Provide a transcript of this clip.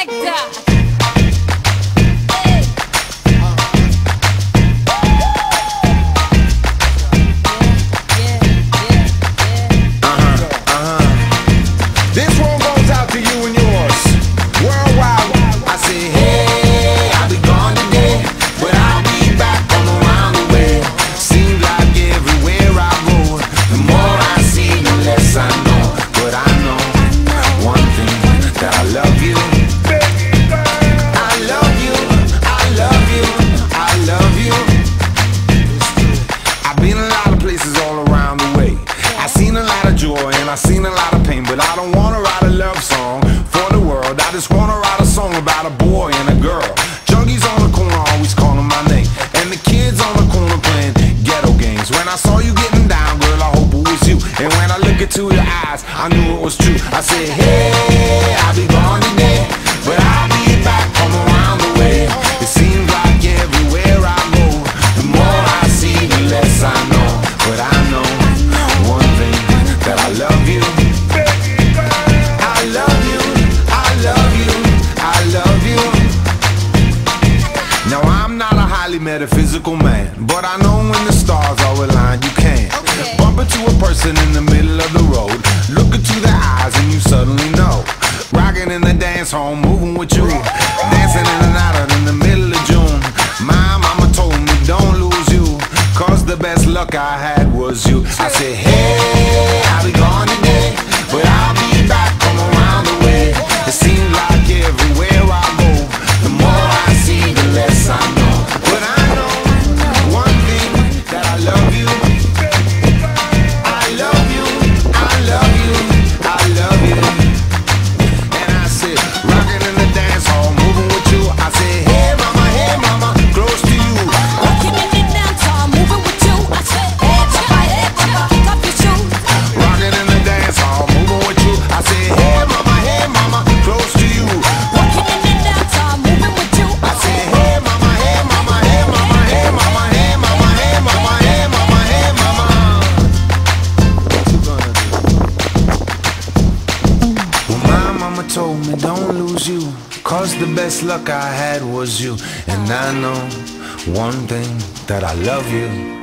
selector. This one goes out to you and yours. Worldwide, I say, hey, I'll be gone today, but I'll be back from around the way. Seems like everywhere I go, the more I see, the less I know. But I know one thing, that I love you. I love you, I love you, I love you. I've been a lot of places all around the way. I've seen a lot of joy and I've seen a lot of pain, but I don't wanna write a love song for the world. I just wanna write a song about a boy and a girl. Junkies on the corner always calling my name, and the kids on the corner playing ghetto games. When I saw you getting down, girl, I hope it was you. And when I look into your eyes, I knew it was true. I said, hey, I'll be gone today, but I'll be back from around the way. It seems like everywhere I go, the more I see, the less I know. But I know one thing, that I love you. I love you, I love you, I love you. Now I'm not a highly metaphysical man, but I know when the stars are aligned, you can bump into a person in the middle of the road, look into their eyes and you suddenly know. Rocking in the dance hall, moving with you, dancing in and out in the middle of June. My mama told me don't lose you, cause the best luck I had was you. I said, hey, I'll be gone today, but I'll be back from around the way. It seems like everywhere I go, the more I see, the less I know. But I know one thing, that I love you. I love you, I love you, I love you. And I said, rocking in the dance hall, moving with you. I said, hey mama, close to you. Rocking in the dance hall, moving with you. I said, hey mama, kick off your shoes. Rocking in the dance hall, moving with you. I said, hey mama, close to you. Rocking in the dance hall, moving with you. I said, hey mama, hey mama, hey mama, hey mama, hey mama, hey mama, hey mama, hey mama. What you gonna do? Well, my mama told me don't lose you, cause the best luck I had was you. And I know one thing, that I love you.